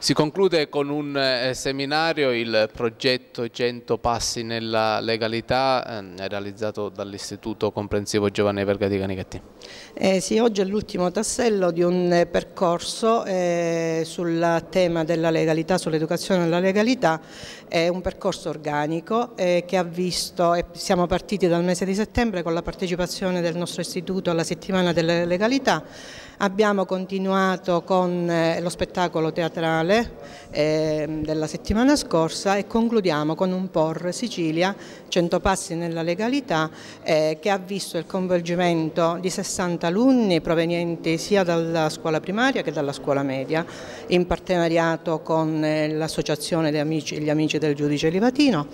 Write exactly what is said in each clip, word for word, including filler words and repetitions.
Si conclude con un eh, seminario il progetto cento passi nella legalità eh, realizzato dall'Istituto Comprensivo Giovanni Vergati Canicattì. Eh sì, oggi è l'ultimo tassello di un percorso eh, sul tema della legalità, sull'educazione alla legalità. È un percorso organico eh, che ha visto, e siamo partiti dal mese di settembre con la partecipazione del nostro istituto alla settimana della legalità. Abbiamo continuato con eh, lo spettacolo teatrale eh, della settimana scorsa e concludiamo con un P O R Sicilia, cento passi nella legalità, eh, che ha visto il coinvolgimento di sessanta alunni provenienti sia dalla scuola primaria che dalla scuola media, in partenariato con eh, l'associazione degli amici, gli amici del giudice Livatino,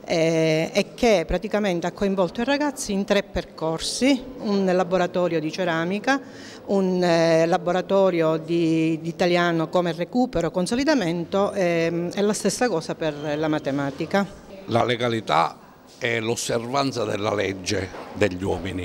eh, e che praticamente ha coinvolto i ragazzi in tre percorsi: un laboratorio di ceramica, un eh, laboratorio di, di italiano come recupero, consolidamento eh, e la stessa cosa per la matematica. La legalità è l'osservanza della legge degli uomini.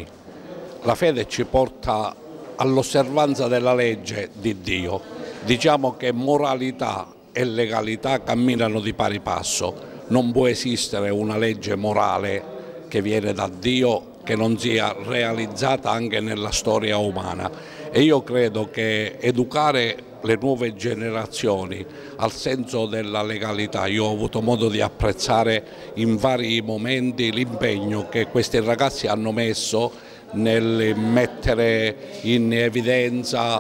La fede ci porta all'osservanza della legge di Dio. Diciamo che moralità e legalità camminano di pari passo. Non può esistere una legge morale che viene da Dio che non sia realizzata anche nella storia umana. E io credo che educare le nuove generazioni al senso della legalità, io ho avuto modo di apprezzare in vari momenti l'impegno che questi ragazzi hanno messo nel mettere in evidenza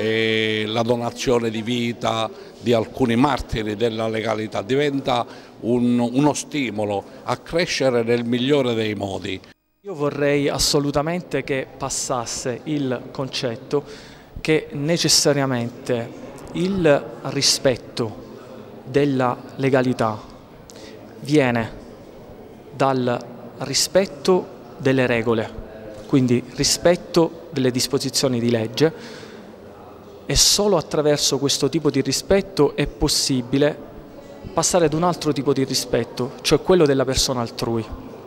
eh, la donazione di vita di alcuni martiri della legalità, diventa un, uno stimolo a crescere nel migliore dei modi. Io vorrei assolutamente che passasse il concetto che necessariamente il rispetto della legalità viene dal rispetto delle regole, quindi rispetto delle disposizioni di legge, e solo attraverso questo tipo di rispetto è possibile passare ad un altro tipo di rispetto, cioè quello della persona altrui.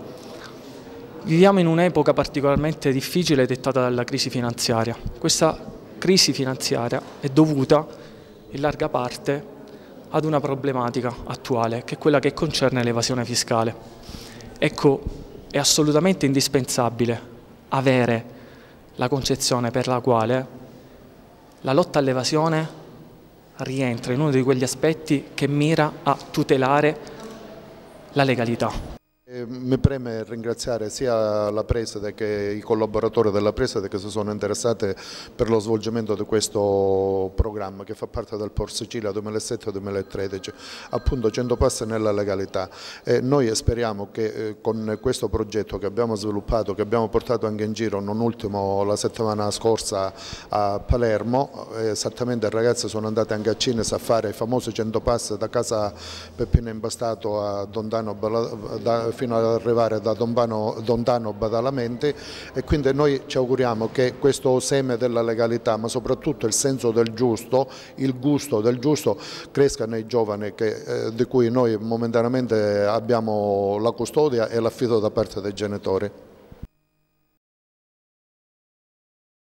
Viviamo in un'epoca particolarmente difficile dettata dalla crisi finanziaria. Questa crisi finanziaria è dovuta in larga parte ad una problematica attuale, che è quella che concerne l'evasione fiscale. Ecco, è assolutamente indispensabile avere la concezione per la quale la lotta all'evasione rientra in uno di quegli aspetti che mira a tutelare la legalità. Mi preme ringraziare sia la preside che i collaboratori della preside che si sono interessati per lo svolgimento di questo programma che fa parte del P O R Sicilia duemilasette duemilatredici, appunto cento passi nella legalità. E noi speriamo che eh, con questo progetto che abbiamo sviluppato, che abbiamo portato anche in giro, non ultimo la settimana scorsa a Palermo, eh, esattamente i ragazzi sono andati anche a Cines a fare i famosi cento passi da casa Peppino Impastato a Dondano, da, fino ad arrivare da Dondano, Dondano Badalamenti, e quindi noi ci auguriamo che questo seme della legalità, ma soprattutto il senso del giusto, il gusto del giusto, cresca nei giovani che, eh, di cui noi momentaneamente abbiamo la custodia e l'affido da parte dei genitori.